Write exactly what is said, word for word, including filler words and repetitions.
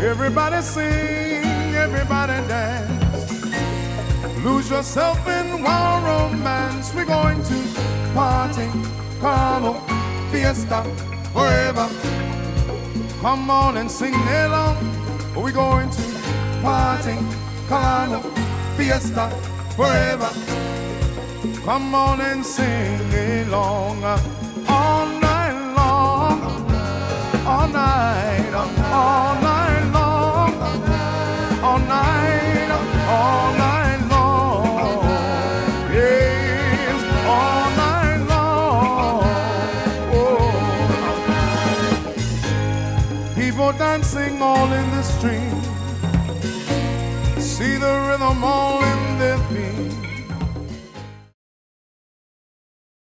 Everybody sing, everybody dance. Lose yourself in wild romance. We're going to party, carnival, fiesta, forever. Come on and sing along. We're going to party, carnival, fiesta, forever. Come on and sing along. All night long, all night, all night long, all night, all night long. Yes, all night long. Oh. People dancing all in the street. See the rhythm all in